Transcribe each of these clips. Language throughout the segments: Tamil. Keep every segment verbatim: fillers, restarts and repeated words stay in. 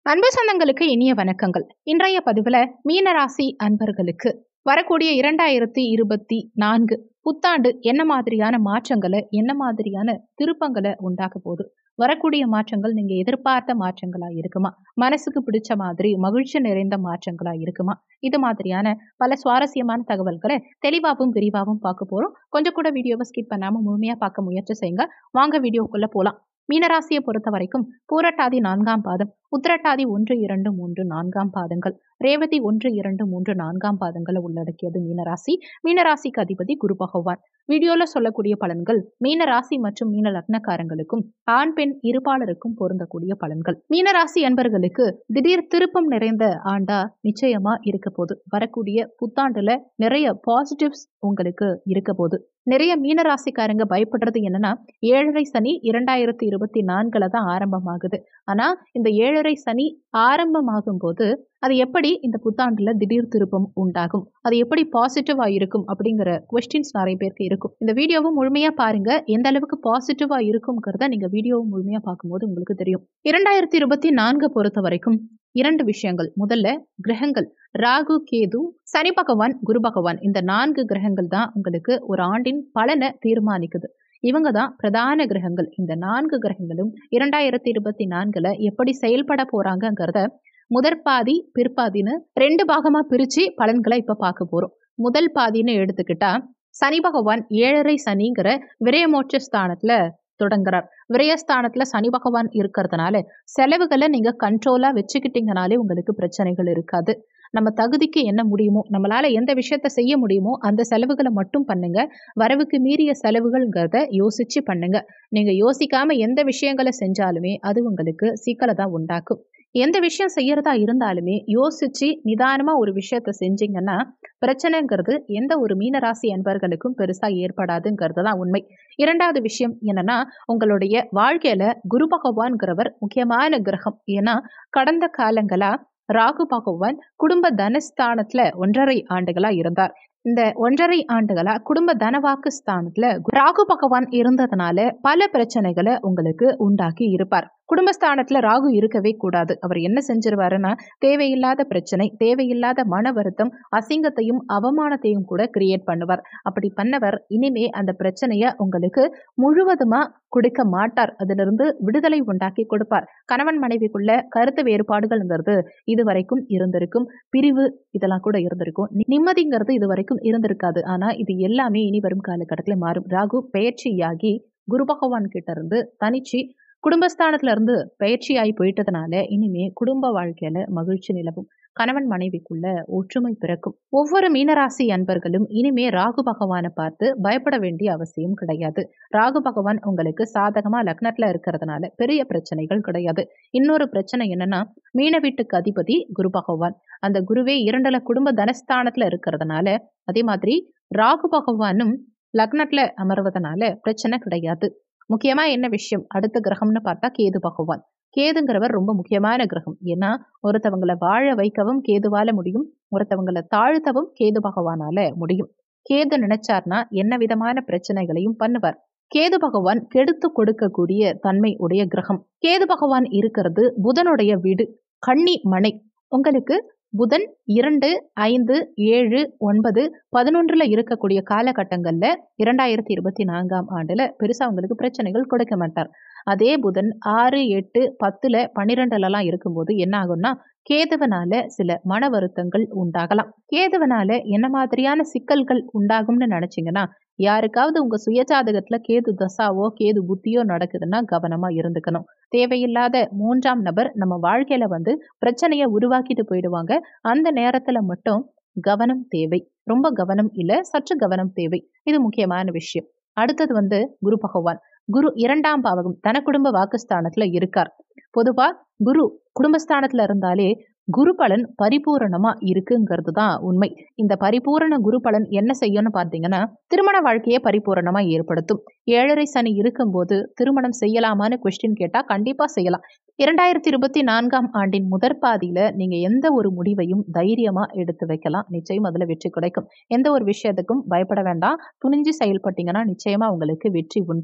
அன்பு சொந்தங்களுக்கு இனிய வணக்கங்கள். இன்றைய பதிவுல மீனராசி அன்பர்களுக்கு வரக்கூடிய இரண்டாயிரத்தி இருபத்தி நான்கு புத்தாண்டு என்ன மாதிரியான மாற்றங்களை என்ன மாதிரியான திருப்பங்களை உண்டாக்க போகுது? வரக்கூடிய மாற்றங்கள் நீங்க எதிர்பார்த்த மாற்றங்களா இருக்குமா? மனசுக்கு பிடிச்ச மாதிரி மகிழ்ச்சி நிறைந்த மாற்றங்களா இருக்குமா? இது மாதிரியான பல சுவாரஸ்யமான தகவல்களை தெளிவாகவும் விரிவாகவும் பார்க்க போறோம். கொஞ்சம் கூட வீடியோவை ஸ்கிப் பண்ணாம முழுமையா பார்க்க முயற்சி செய்யுங்க. வாங்க வீடியோக்குள்ள போலாம். மீனராசியை பொறுத்த வரைக்கும் பூரட்டாதி நான்காம் பாதம், உத்திரட்டாதி ஒன்று இரண்டு மூன்று நான்காம் பாதங்கள், ரேவதி ஒன்று இரண்டு மூன்று நான்காம் பாதங்களை உள்ளடக்கியது மீனராசி. மீனராசிக்கு அதிபதி குரு பகவான். வீடியோல சொல்லக்கூடிய பலன்கள் மீனராசி மற்றும் மீன லக்னக்காரங்களுக்கும் ஆண் பெண் இருபாலருக்கும் பொருந்தக்கூடிய பலன்கள். மீனராசி அன்பர்களுக்கு திடீர் திருப்பம் நிறைந்த ஆண்டா நிச்சயமா இருக்க போது. வரக்கூடிய புத்தாண்டுல நிறைய பாசிட்டிவ்ஸ் உங்களுக்கு இருக்க போது. நிறைய மீனராசிக்காரங்க பயப்படுறது என்னன்னா, ஏழரை சனி இரண்டாயிரத்தி இருபத்தி நான்குல தான் ஆரம்பமாகுது. ஆனா இந்த ஏழரை சனி ஆரம்பமாகும் போது அது எப்படி இந்த புத்தாண்டுல திடீர் திருப்பம் உண்டாகும், அது எப்படி பாசிட்டிவா இருக்கும் அப்படிங்கிற கொஸ்டின்ஸ் நிறைய பேருக்கு இருக்கும். இந்த வீடியோவும் முழுமையா பாருங்க. எந்த அளவுக்கு பாசிட்டிவா இருக்கும்ங்கிறத நீங்க வீடியோவும் முழுமையா பார்க்கும்போது உங்களுக்கு தெரியும். இரண்டாயிரத்தி இருபத்தி நான்கு பொறுத்த வரைக்கும் இரண்டு விஷயங்கள். முதல்ல கிரகங்கள் ராகு, கேது, சனி பகவான், குரு பகவான், இந்த நான்கு கிரகங்கள் தான் உங்களுக்கு ஒரு ஆண்டின் பலனை தீர்மானிக்குது. இவங்க தான் பிரதான கிரகங்கள். இந்த நான்கு கிரகங்களும் இரண்டாயிரத்தி இருபத்தி நான்குல எப்படி செயல்பட போறாங்கிறத முதற் பாதி பிற்பாதின்னு ரெண்டு பாகமா பிரிச்சு பலன்களை இப்ப பார்க்க போறோம். முதல் பாதின்னு எடுத்துக்கிட்டா சனி பகவான் ஏழரை சனிங்கிற விரயமோட்ச ஸ்தானத்துல தொடங்குறார். விரயஸ்தானத்துல சனி பகவான் இருக்கிறதுனால செலவுகளை நீங்க கண்ட்ரோலா வச்சுக்கிட்டீங்கனாலே உங்களுக்கு பிரச்சனைகள் இருக்காது. நம்ம தகுதிக்கு என்ன முடியுமோ, நம்மளால எந்த விஷயத்த செய்ய முடியுமோ அந்த செலவுகளை மட்டும் பண்ணுங்க. வரவுக்கு மீறிய செலவுகள்ங்கிறத யோசிச்சு பண்ணுங்க. நீங்க யோசிக்காம எந்த விஷயங்களை செஞ்சாலுமே அது உங்களுக்கு சிக்கலை தான் உண்டாக்கும். எந்த விஷயம் செய்யறதா இருந்தாலுமே யோசிச்சு நிதானமா ஒரு விஷயத்த செஞ்சீங்கன்னா பிரச்சனைங்கிறது எந்த ஒரு மீனராசி அன்பர்களுக்கும் பெருசா ஏற்படாதுங்கிறது தான் உண்மை. இரண்டாவது விஷயம் என்னன்னா, உங்களுடைய வாழ்க்கையில குரு பகவான்கிறவர் முக்கியமான கிரகம். ஏன்னா கடந்த காலங்களா ராகு பகவான் குடும்ப தனஸ்தானத்துல ஒன்றரை ஆண்டுகளா இருந்தார். இந்த ஒன்றரை ஆண்டுகளா குடும்ப தனவாக்கு ஸ்தானத்துல ராகு பகவான் இருந்ததுனால பல பிரச்சனைகளை உங்களுக்கு உண்டாக்கி இருப்பார். குடும்பஸ்தானத்துல ராகு இருக்கவே கூடாது. அவர் என்ன செஞ்சிருவாருன்னா, தேவையில்லாத பிரச்சனை, தேவையில்லாத மன வருத்தம், அசிங்கத்தையும் அவமானத்தையும் கூட கிரியேட் பண்ணுவார். அப்படி பண்ணவர் இனிமே அந்த பிரச்சனைய உங்களுக்கு முழுவதுமா கொடுக்க மாட்டார். அதிலிருந்து விடுதலை உண்டாக்கி கொடுப்பார். கணவன் மனைவிக்குள்ள கருத்து வேறுபாடுகள்ங்கிறது இதுவரைக்கும் இருந்திருக்கும். பிரிவு இதெல்லாம் கூட இருந்திருக்கும். நிம்மதிங்கிறது இதுவரைக்கும் இருந்திருக்காது. ஆனா இது எல்லாமே இனி வரும் காலகட்டத்தில் மாறும். ராகு பயிற்சியாகி குரு பகவான் கிட்ட இருந்து தனிச்சு குடும்பஸ்தானத்துல இருந்து பயிற்சியாகி போயிட்டதுனால இனிமே குடும்ப வாழ்க்கையில மகிழ்ச்சி நிலவும். கணவன் மனைவிக்குள்ள ஒற்றுமை பிறக்கும். ஒவ்வொரு மீனராசி அன்பர்களும் இனிமே ராகு பகவானை பார்த்து பயப்பட வேண்டிய அவசியம் கிடையாது. ராகு பகவான் உங்களுக்கு சாதகமா லக்னத்துல இருக்கிறதுனால பெரிய பிரச்சனைகள் கிடையாது. இன்னொரு பிரச்சனை என்னன்னா, மீன வீட்டுக்கு அதிபதி குரு பகவான். அந்த குருவே இரண்டுல குடும்ப தனஸ்தானத்துல இருக்கிறதுனால, அதே மாதிரி ராகு பகவானும் லக்னத்துல அமர்வதனால பிரச்சனை கிடையாது. முக்கியமா என்ன விஷயம், அடுத்த கிரகம்னு பார்த்தா கேது பகவான். கேதுங்கிறவர் ரொம்ப முக்கியமான கிரகம். ஏன்னா ஒருத்தவங்களை வாழ வைக்கவும் கேதுவால முடியும், ஒருத்தவங்களை தாழ்த்தவும் கேது பகவானால முடியும். கேது நினைச்சார்னா என்ன விதமான பிரச்சனைகளையும் பண்ணுவார். கேது பகவான் கெடுத்து கொடுக்கக்கூடிய தன்மை உடைய கிரகம். கேது பகவான் இருக்கிறது புதனுடைய வீடு, கன்னி மனை. உங்களுக்கு புதன் இரண்டு, ஐந்து, ஏழு, ஒன்பது, பதினொன்றுல இருக்கக்கூடிய காலகட்டங்கள்ல இரண்டாயிரத்தி இருபத்தி நான்காம் ஆண்டுல பெருசா உங்களுக்கு பிரச்சனைகள் கொடுக்க மாட்டார். அதே புதன் ஆறு, எட்டு, பத்துல, பன்னிரெண்டுல எல்லாம் இருக்கும்போது என்ன ஆகும்னா, கேதுவனால சில மன வருத்தங்கள் உண்டாகலாம். கேதுவனால என்ன மாதிரியான சிக்கல்கள் உண்டாகும்னு நினைச்சீங்கன்னா, யாருக்காவது உங்க சுயஜாதகத்துல கேது தசாவோ கேது புத்தியோ நடக்குதுன்னா கவனமா இருந்துக்கணும். தேவையில்லாத மூன்றாம் நபர் நம்ம வாழ்க்கையில வந்து பிரச்சனைய உருவாக்கிட்டு போயிடுவாங்க. அந்த நேரத்துல மட்டும் கவனம் தேவை. ரொம்ப கவனம் இல்ல, சற்று கவனம் தேவை. இது முக்கியமான விஷயம். அடுத்தது வந்து குரு பகவான். குரு இரண்டாம் பாவகம் தன குடும்ப வாக்குஸ்தானத்துல இருக்கார். பொதுவா குரு குடும்பஸ்தானத்துல இருந்தாலே குரு பலன் பரிபூரணமா இருக்குங்கிறது தான் உண்மை. இந்த பரிபூரண குரு பலன் என்ன செய்யும்னு பார்த்தீங்கன்னா, திருமண வாழ்க்கையை பரிபூரணமா ஏற்படுத்தும். ஏழரை சனி இருக்கும்போது திருமணம் செய்யலாமான்னு கொஸ்டின் கேட்டா கண்டிப்பா செய்யலாம். இரண்டாயிரத்தி இருபத்தி நான்காம் ஆண்டின் முதற் பாதியில நீங்க எந்த ஒரு முடிவையும் தைரியமா எடுத்து வைக்கலாம். நிச்சயம் அதுல வெற்றி கிடைக்கும். எந்த ஒரு விஷயத்துக்கும் பயப்பட வேண்டாம். துணிஞ்சு செயல்பட்டீங்கன்னா நிச்சயமா உங்களுக்கு வெற்றி உண்டு.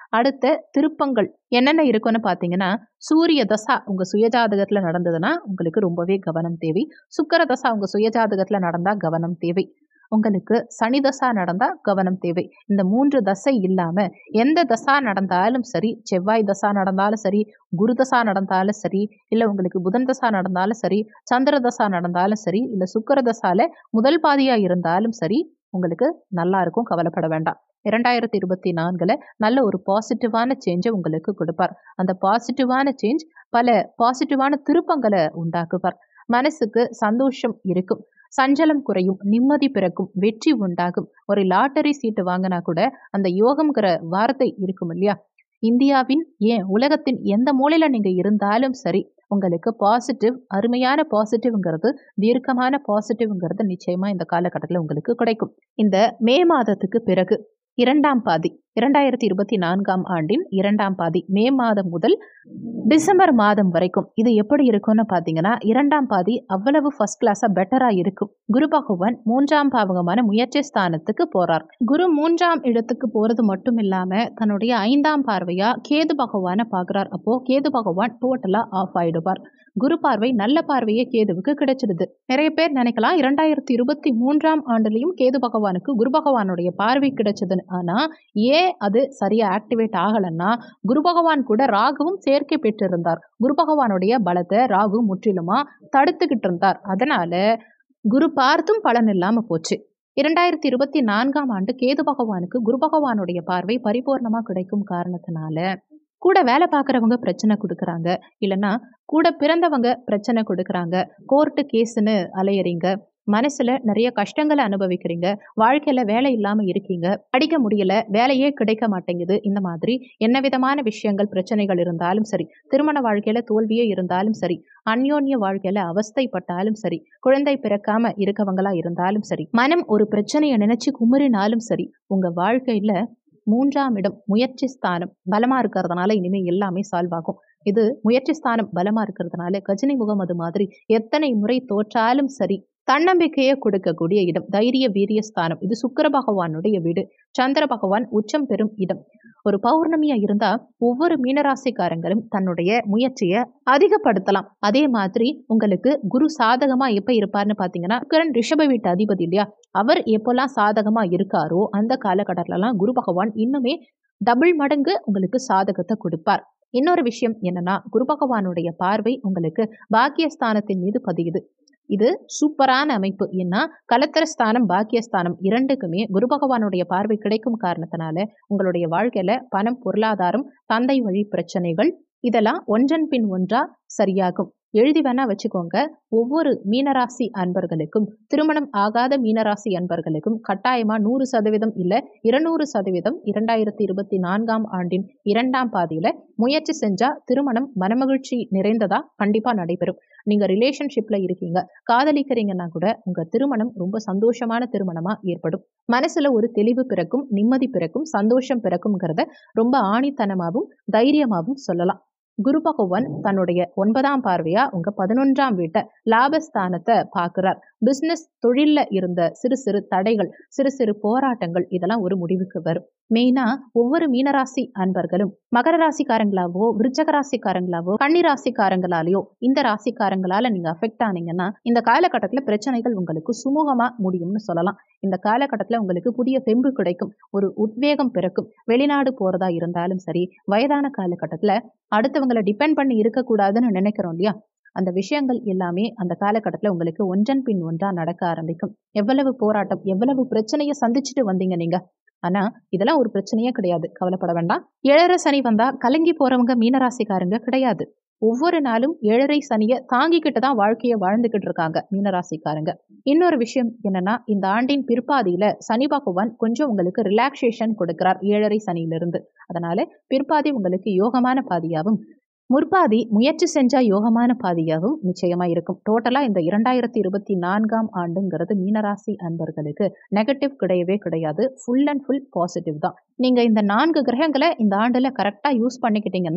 அடுத்த திருப்பங்கள் என்னென்ன இருக்குன்னு பார்த்தீங்கன்னா, சூரிய தசா உங்க சுயஜாதகத்துல நடந்ததுன்னா உங்களுக்கு ரொம்பவே கவனம் தேவை. சுக்கிர தசா உங்க சுயஜாதகத்துல நடந்தா கவனம் தேவை. உங்களுக்கு சனி தசா நடந்தா கவனம் தேவை. இந்த மூன்று தசை இல்லாம எந்த தசா நடந்தாலும் சரி, செவ்வாய் தசா நடந்தாலும் சரி, குரு தசா நடந்தாலும் சரி, இல்ல உங்களுக்கு புதன் தசா நடந்தாலும் சரி, சந்திர தசா நடந்தாலும் சரி, இல்ல சுக்கிர தசால முதல் பாதியா இருந்தாலும் சரி, உங்களுக்கு நல்லா இருக்கும். கவலைப்பட வேண்டாம். இரண்டாயிரத்தி இருபத்தி நான்குல நல்ல ஒரு பாசிட்டிவான சேஞ்சை உங்களுக்கு கொடுப்பார். அந்த பாசிட்டிவான சேஞ்ச் பல பாசிட்டிவான திருப்பங்களை உண்டாக்குவார். மனசுக்கு சந்தோஷம் இருக்கும், சஞ்சலம் குறையும், நிம்மதி பிறக்கும், வெற்றி உண்டாகும். ஒரு லாட்டரி சீட்டு வாங்கினா கூட அந்த யோகம்ங்கிற வார்த்தை இருக்கும் இல்லையா? இந்தியாவின் ஏன் உலகத்தின் எந்த மூலையில நீங்க இருந்தாலும் சரி, உங்களுக்கு பாசிட்டிவ், அருமையான பாசிட்டிவ்ங்கிறது, தீர்க்கமான பாசிட்டிவ்ங்கிறது நிச்சயமா இந்த காலகட்டத்தில் உங்களுக்கு கிடைக்கும். இந்த மே மாதத்துக்கு பிறகு இரண்டாம் பாதி, இரண்டாயிரத்தி இருபத்தி நான்காம் ஆண்டின் இரண்டாம் பாதி, மே மாதம் முதல் டிசம்பர் மாதம் வரைக்கும் இது எப்படி இருக்கும்னு பார்த்தீங்கன்னா, இரண்டாம் பாதி அவ்வளவு ஃபர்ஸ்ட் கிளாஸா பெட்டரா இருக்கும். குரு பகவான் மூன்றாம் பாவகமான முயற்சி ஸ்தானத்துக்கு போறார். குரு மூன்றாம் இடத்துக்கு போறது மட்டும் இல்லாம தன்னுடைய ஐந்தாம் பார்வையா கேது பகவானை பார்க்கிறார். அப்போ கேது பகவான் டோட்டலா ஆஃப் ஆயிடுவார். குரு பார்வை நல்ல பார்வையே கேதுவுக்கு கிடைச்சிடுது. நிறைய பேர் நினைக்கலாம் இரண்டாயிரத்தி இருபத்தி மூன்றாம் ஆண்டுலயும் கேது பகவானுக்கு குரு பகவானுடைய பார்வை கிடைச்சதுன்னு. ஆனா ஏன் அது சரியா ஆக்டிவேட் ஆகலன்னா, குரு பகவான் கூட ராகுவும் சேர்க்கை பெற்றிருந்தார். குரு பகவானுடைய பலத்தை ராகு முற்றிலுமா தடுத்துக்கிட்டு இருந்தார். அதனால குரு பார்த்தும் பலன் இல்லாம போச்சு. இரண்டாயிரத்தி இருபத்தி நான்காம் ஆண்டு கேது பகவானுக்கு குரு பகவானுடைய பார்வை பரிபூர்ணமா கிடைக்கும் காரணத்தினால கூட வேலை பார்க்குறவங்க பிரச்சனை கொடுக்குறாங்க, இல்லைன்னா கூட பிறந்தவங்க பிரச்சனை கொடுக்குறாங்க, கோர்ட்டு கேஸுன்னு அலையறீங்க, மனசுல நிறைய கஷ்டங்களை அனுபவிக்கிறீங்க, வாழ்க்கையில வேலை இல்லாம இருக்கீங்க, படிக்க முடியல, வேலையே கிடைக்க மாட்டேங்குது, இந்த மாதிரி என்ன விதமான விஷயங்கள் பிரச்சனைகள் இருந்தாலும் சரி, திருமண வாழ்க்கையில தோல்வியே இருந்தாலும் சரி, அந்யோன்ய வாழ்க்கையில அவஸ்தைப்பட்டாலும் சரி, குழந்தை பிறக்காம இருக்கவங்களா இருந்தாலும் சரி, மனம் ஒரு பிரச்சனையை நினைச்சு குமுறினாலும் சரி, உங்க வாழ்க்கையில மூன்றாம் இடம் முயற்சி ஸ்தானம் பலமா இருக்கிறதுனால இனிமே எல்லாமே சால்வ் ஆகும். இது முயற்சி ஸ்தானம் பலமா இருக்கிறதுனால கஜினி முகமது மாதிரி எத்தனை முறை தோற்றாலும் சரி, தன்னம்பிக்கையை கொடுக்கக்கூடிய இடம், தைரிய வீரிய ஸ்தானம். இது சுக்கிர பகவானுடைய வீடு. சந்திர பகவான் உச்சம் பெறும் இடம். ஒரு பௌர்ணமியா இருந்தா ஒவ்வொரு மீனராசிக்காரங்களும் தன்னுடைய முயற்சியை அதிகப்படுத்தலாம். அதே மாதிரி உங்களுக்கு குரு சாதகமா எப்ப இருப்பார்னு பாத்தீங்கன்னா, சுக்கிரன் ரிஷப வீட்டு அதிபதி இல்லையா, அவர் எப்பெல்லாம் சாதகமா இருக்காரோ அந்த காலகட்டத்திலலாம் குரு பகவான் இன்னுமே டபுள் மடங்கு உங்களுக்கு சாதகத்தை கொடுப்பார். இன்னொரு விஷயம் என்னன்னா, குரு பகவானுடைய பார்வை உங்களுக்கு பாக்கியஸ்தானத்தின் மீது பதியுது. இது சூப்பரான அமைப்பு. ஏன்னா கலத்திரஸ்தானம், பாக்கியஸ்தானம் இரண்டுக்குமே குரு பகவானுடைய பார்வை கிடைக்கும் காரணத்தினால உங்களுடைய வாழ்க்கையில பணம், பொருளாதாரம், தந்தை வழி பிரச்சனைகள் இதெல்லாம் ஒன்றன் பின் ஒன்றா சரியாகும். எழுதி வேணா வச்சுக்கோங்க. ஒவ்வொரு மீனராசி அன்பர்களுக்கும், திருமணம் ஆகாத மீனராசி அன்பர்களுக்கும் கட்டாயமா நூறு சதவீதம் இல்ல இருநூறு சதவீதம் இரண்டாயிரத்தி இருபத்தி நான்காம் ஆண்டின் இரண்டாம் பாதியில முயற்சி செஞ்சா திருமணம் மனமகிழ்ச்சி நிறைந்ததா கண்டிப்பா நடைபெறும். நீங்க ரிலேஷன்ஷிப்ல இருக்கீங்க, காதலிக்கிறீங்கன்னா கூட உங்க திருமணம் ரொம்ப சந்தோஷமான திருமணமா ஏற்படும். மனசுல ஒரு தெளிவு பிறக்கும், நிம்மதி பிறக்கும், சந்தோஷம் பிறக்கும்ங்கிறத ரொம்ப ஆணித்தனமாகவும் தைரியமாகவும் சொல்லலாம். குரு பகவான் தன்னுடைய ஒன்பதாம் பார்வையா உங்க பதினொன்றாம் வீட்டை லாபஸ்தானத்தை பார்க்கிறார். பிசினஸ் தொழில்ல இருந்த சிறு சிறு தடைகள், சிறு சிறு போராட்டங்கள் இதெல்லாம் ஒரு முடிவுக்கு வரும். மெயினா ஒவ்வொரு மீனராசி அன்பர்களும் மகர ராசிக்காரங்களாவோ, விருச்சக ராசிக்காரங்களாவோ, கன்னி ராசிக்காரங்களாலேயோ இந்த ராசிக்காரங்களால நீங்க அஃபெக்ட் ஆனீங்கன்னா இந்த காலகட்டத்துல பிரச்சனைகள் உங்களுக்கு சுமூகமா முடியும்னு சொல்லலாம். இந்த காலகட்டத்துல உங்களுக்கு புதிய தெம்பு கிடைக்கும், ஒரு உத்வேகம் பிறக்கும். வெளிநாடு போறதா இருந்தாலும் சரி, வயதான காலகட்டத்துல அடுத்தவங்களை டிபெண்ட் பண்ணி இருக்கக்கூடாதுன்னு நினைக்கிறோம் இல்லையா, அந்த விஷயங்கள் எல்லாமே அந்த காலகட்டத்தில் உங்களுக்கு ஒன்றன் பின் ஒன்றா நடக்க ஆரம்பிக்கும். எவ்வளவு போராட்டம், எவ்வளவு பிரச்சனையை சந்திச்சுட்டு வந்தீங்க நீங்க, ஆனா இதெல்லாம் ஒரு பிரச்சனையே கிடையாது, கவலைப்பட வேண்டாம். ஏழரை சனி வந்தா கலங்கி போறவங்க மீனராசிக்காரங்க கிடையாது. ஒவ்வொரு நாளும் ஏழரை சனியை தாங்கிக்கிட்டு தான் வாழ்க்கையை வாழ்ந்துகிட்டு இருக்காங்க மீனராசிக்காரங்க. இன்னொரு விஷயம் என்னன்னா, இந்த ஆண்டின் பிற்பாதியில சனி பகவான் கொஞ்சம் உங்களுக்கு ரிலாக்ஸேஷன் கொடுக்கிறார் ஏழரை சனியிலிருந்து. அதனால பிற்பாதி உங்களுக்கு யோகமான பாதியாகவும், முற்பாதி முயற்சி செஞ்சா யோகமான பாதியாகவும் நிச்சயமா இருக்கும். டோட்டலா இந்த இரண்டாயிரத்தி இருபத்தி நான்காம் ஆண்டுங்கிறது மீனராசி அன்பர்களுக்கு நெகட்டிவ் கிடையவே கிடையாது. ஃபுல் அண்ட் ஃபுல் பாசிட்டிவ் தான். நீங்க இந்த நான்கு கிரகங்களை இந்த ஆண்டுல கரெக்டா யூஸ் பண்ணிக்கிட்டீங்கன்னா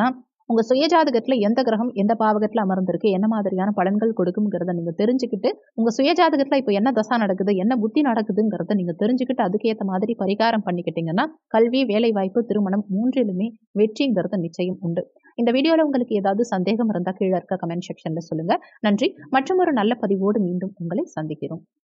உங்க சுயஜாதகத்துல எந்த கிரகம் எந்த பாவகத்துல அமர்ந்திருக்கு, என்ன மாதிரியான பலன்கள் கொடுக்கும்ங்கிறத நீங்க தெரிஞ்சுக்கிட்டு, உங்க சுயஜாதகத்துல இப்ப என்ன தசா நடக்குது, என்ன புத்தி நடக்குதுங்கிறத நீங்க தெரிஞ்சுக்கிட்டு அதுக்கேத்த மாதிரி பரிகாரம் பண்ணிக்கிட்டீங்கன்னா கல்வி, வேலை வாய்ப்பு, திருமணம் மூன்றிலுமே வெற்றிங்கிறது நிச்சயம் உண்டு. இந்த வீடியோல உங்களுக்கு ஏதாவது சந்தேகம் இருந்தா கீழே இருக்க கமெண்ட் செக்ஷன்ல சொல்லுங்க. நன்றி. மற்றும் ஒரு நல்ல பதிவோடு மீண்டும் உங்களை சந்திக்கிறோம்.